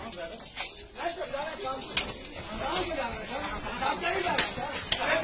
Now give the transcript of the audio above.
Sir, कहाँ से जा रहे हैं सर? आप क्या ही जा रहे हैं सर?